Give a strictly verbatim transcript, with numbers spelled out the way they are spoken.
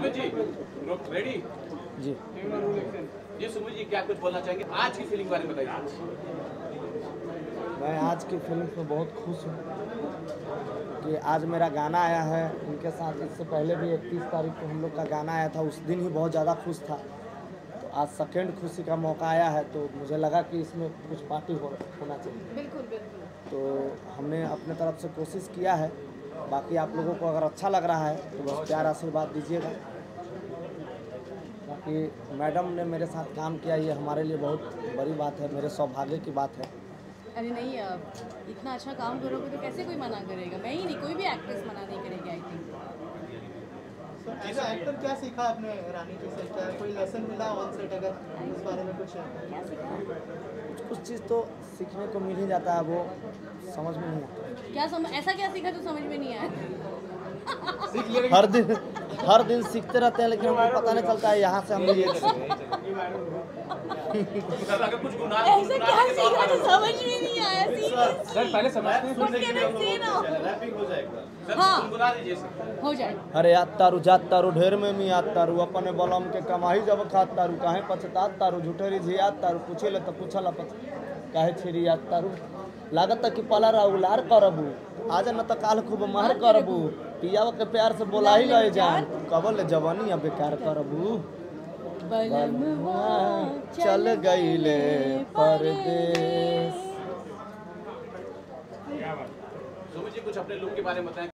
Sumit ji ready जी जी सुमित जी क्या कुछ बोलना चाहेंगे आज की फिल्म के बारे में बताइए। मैं आज की फिल्म में बहुत खुश हूँ कि आज मेरा गाना आया है इनके साथ। इससे पहले भी इकतीस तारीख को हम लोग का गाना आया था, उस दिन ही बहुत ज़्यादा खुश था। तो आज सेकेंड खुशी का मौका आया है तो मुझे लगा कि इसमें कुछ पार्टी हो, होना चाहिए। बिल्कुल बिल्कुल। तो हमने अपने तरफ से कोशिश किया है। बाकी आप लोगों को अगर अच्छा लग रहा है तो बस प्यार आशीर्वाद दीजिएगा। बाकी मैडम ने मेरे साथ काम किया, ये हमारे लिए बहुत बड़ी बात है, मेरे सौभाग्य की बात है। अरे नहीं, इतना अच्छा काम करोगे तो कैसे कोई मना करेगा? मैं ही नहीं, कोई भी एक्ट्रेस मना नहीं करेगी आई थिंक। एज एक्टर क्या सीखा आपने रानी जी से? क्या कोई लेसन मिला ऑन सेट? अगर इस बारे में कुछ क्या सीखा? कुछ कुछ चीज़ तो सीखने को मिल ही जाता है, वो समझ में नहीं आता। क्या समझ, ऐसा क्या सीखा जो समझ में नहीं आया? हर दिन हर दिन सीखते रहते हैं लेकिन हमको पता नहीं चलता है यहाँ से हम ये अगर कुछ गुनाह ऐसा क्या सीखा जो समझ में नहीं आया? सर पहले समझते हैं हाँ गुनगुना दीजिए सर। हो जाए। अरे याद तारू जात तारू ढेर में मी याद तारू अपने बलम के कमाही जब खात तारू काहे पछतात तारू झूठेरी झियात तारू पूछे ले तो पूछला पछ काहे छेरी याद तारू लागत कि पला उलार करबू आज न तो काल खूब मार करबू पियावा के प्यार से बोला ही लए जान कबल जवानी अब बेकार करबू बलमुआ चल गईले परदेस। सुमित जी कुछ अपने लुक के बारे में बताएं।